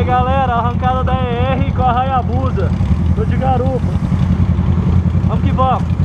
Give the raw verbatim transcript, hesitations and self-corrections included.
aí galera, arrancada da E R com a Hayabusa. Tô de garupa. Vamos que vamos.